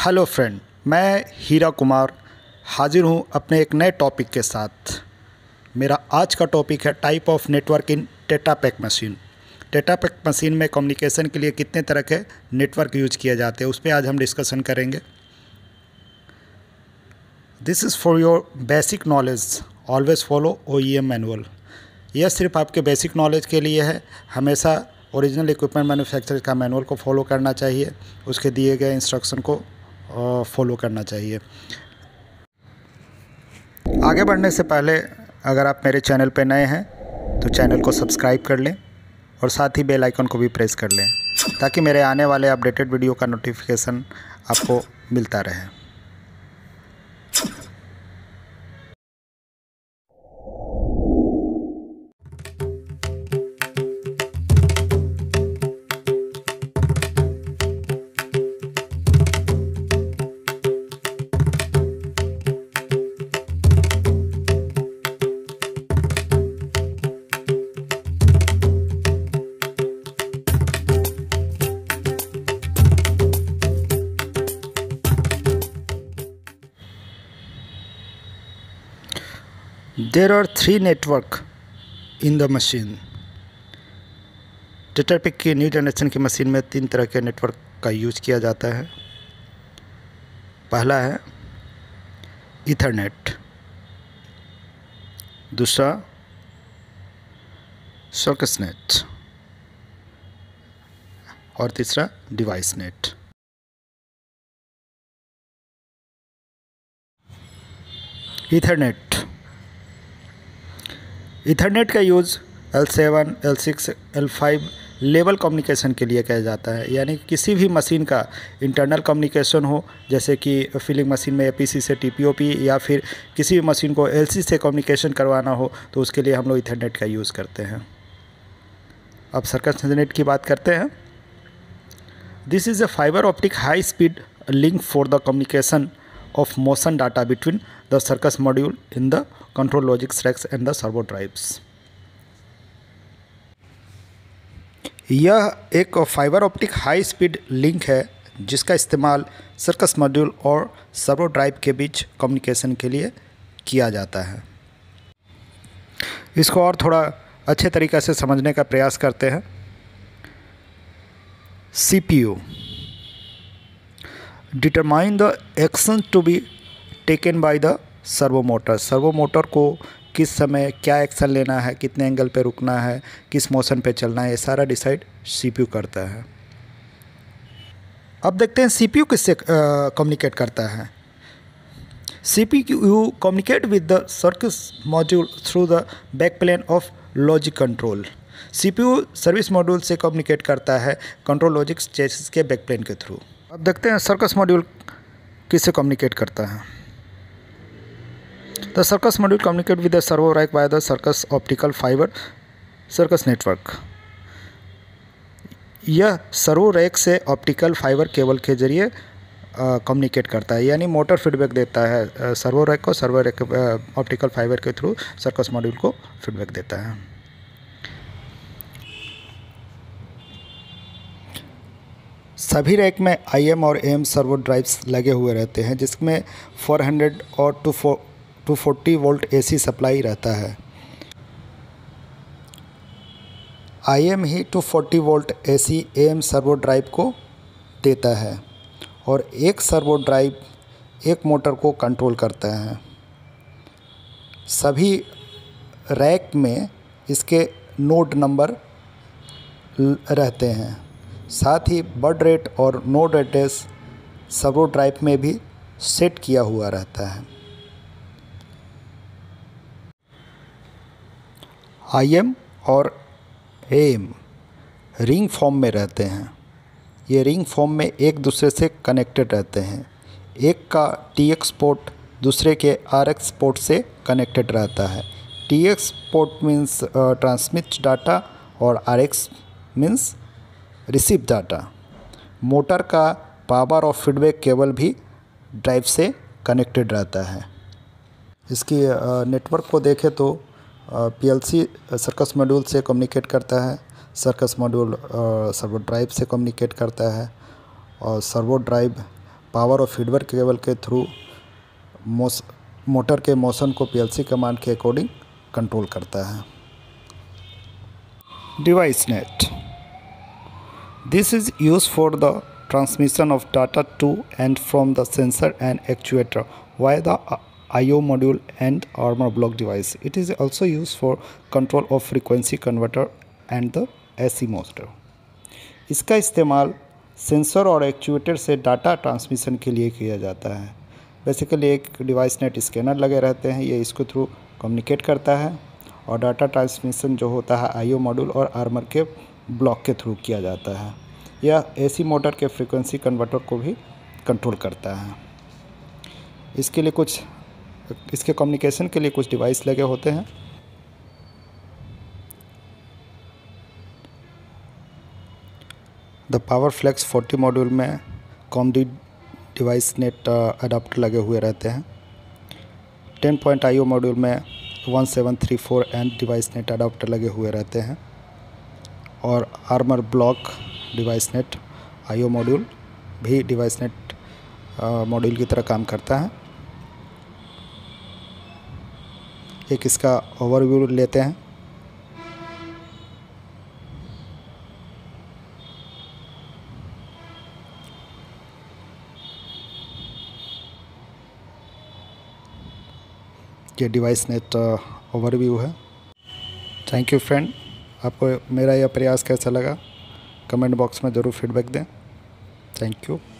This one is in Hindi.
हेलो फ्रेंड, मैं हीरा कुमार हाजिर हूँ अपने एक नए टॉपिक के साथ। मेरा आज का टॉपिक है type of network in data pack machine. Data pack machine में कम्युनिकेशन के लिए कितने तरह के नेटवर्क यूज किए जाते हैं उस पर आज हम डिस्कशन करेंगे। This is for your basic knowledge, always follow OEM manual. यह सिर्फ आपके बेसिक नॉलेज के लिए है। हमेशा ओरिजिनल इक्विपमेंट मैन्युफैक्चरर का मैनुअल को फॉलो करना चाहिए, उसके दिए गए इंस्ट्रक्शन को फॉलो करना चाहिए। आगे बढ़ने से पहले अगर आप मेरे चैनल पर नए हैं तो चैनल को सब्सक्राइब कर लें और साथ ही बेल आइकन को भी प्रेस कर लें ताकि मेरे आने वाले अपडेटेड वीडियो का नोटिफिकेशन आपको मिलता रहे। There are three network in the machine. Data pack की न्यू जनरेशन की मशीन में 3 तरह के नेटवर्क का यूज किया जाता है। पहला है ईथरनेट, दूसरा सर्कस नेट और तीसरा डिवाइस नेट। ईथरनेट का use L7, L6, L5 level communication के लिए किया जाता है, यानी किसी भी मशीन का इंटरनल कम्युनिकेशन हो, जैसे कि फिलिंग मशीन में APC से TPOP या फिर किसी भी मशीन को LC से कम्युनिकेशन करवाना हो तो उसके लिए हम लोग ईथरनेट का यूज़ करते हैं। अब सर्कस नेट की बात करते हैं। This is a fibre optic high speed link for the communication of motion data between the circuit module in the control logic racks and the servo drives। यह एक fibre optic high speed link है जिसका इस्तेमाल सर्कस मॉड्यूल और सर्वो ड्राइव के बीच कम्युनिकेशन के लिए किया जाता है। इसको और थोड़ा अच्छे तरीक़े से समझने का प्रयास करते हैं। CPU determine the action to be taken by the servo motor. Servo motor को किस समय क्या एक्शन लेना है, कितने एंगल पे रुकना है, किस मोशन पे चलना है, ये सारा डिसाइड CPU करता है। अब देखते हैं CPU किससे कम्युनिकेट करता है। CPU communicate with the circuit module through the back plane of logic control. CPU service module से कम्युनिकेट करता है कंट्रोल लॉजिक चेसिस के बैक प्लेन के थ्रू। अब देखते हैं सर्कस मॉड्यूल किससे कम्युनिकेट करता है। The SERCOS module communicate with the servo rack by the SERCOS optical fibre SERCOS network. यह सर्वो रैक से ऑप्टिकल फाइबर केबल के जरिए कम्युनिकेट करता है, यानी मोटर फीडबैक देता है सर्वो रैक को, सर्वो रैक ऑप्टिकल फाइबर के थ्रू सर्कस मॉड्यूल को फीडबैक देता है। सभी रैक में IM और AM सर्वो ड्राइव्स लगे हुए रहते हैं जिसमें 400 और 240 वोल्ट AC सप्लाई रहता है। IM ही 240 volt AC AM servo drive को देता है और एक सर्वो ड्राइव एक मोटर को कंट्रोल करता है। सभी रैक में इसके नोड नंबर रहते हैं, साथ ही बर्ड रेट और नोड एड्रेस सर्वो ड्राइव में भी सेट किया हुआ रहता है। IM और AM रिंग फॉर्म में रहते हैं। ये रिंग फॉर्म में एक दूसरे से कनेक्टेड रहते हैं। एक का TX पोर्ट दूसरे के RX पोर्ट से कनेक्टेड रहता है। TX port means transmit data और RX means receive data. Motor का पावर और फीडबैक केबल भी ड्राइव से कनेक्टेड रहता है। इसकी नेटवर्क को देखें तो PLC सर्कस मॉड्यूल से कम्युनिकेट करता है, सर्कस मॉड्यूल सर्वो ड्राइव से कम्युनिकेट करता है और सर्वो ड्राइव पावर और फीडबैक केबल के थ्रू मोटर के मोशन को पीएलसी कमांड के अकॉर्डिंग कंट्रोल करता है। Device net, this is use for the transmission of data to and from the sensor and actuator via the I/O module and armor block device. It is also used for control of frequency converter and the AC motor. इसका इस्तेमाल सेंसर और एक्चुएटर से डाटा ट्रांसमिशन के लिए किया जाता है। बेसिकली एक डिवाइस नेट स्कैनर लगे रहते हैं, ये इसको थ्रू कम्युनिकेट करता है और डाटा ट्रांसमिशन जो होता है I/O मॉड्यूल और आर्मर के ब्लॉक के थ्रू किया जाता है। यह एसी मोटर के फ्रीक्वेंसी कन्वर्टर को भी कंट्रोल करता है। इसके कम्युनिकेशन के लिए कुछ डिवाइस लगे होते हैं। द पावर फ्लेक्स 40 मॉड्यूल में कॉमडी डिवाइस नेट अडाप्टर लगे हुए रहते हैं। 10 पॉइंट IO मॉड्यूल में 1734 एंड डिवाइस नेट अडाप्टर लगे हुए रहते हैं और armor block device net IO module भी डिवाइस नेट मॉड्यूल की तरह काम करता है। एक इसका ओवरव्यू लेते हैं। ये डिवाइस नेट ओवरव्यू है। थैंक यू फ्रेंड, आपको मेरा यह प्रयास कैसा लगा कमेंट बॉक्स में ज़रूर फीडबैक दें। Thank you.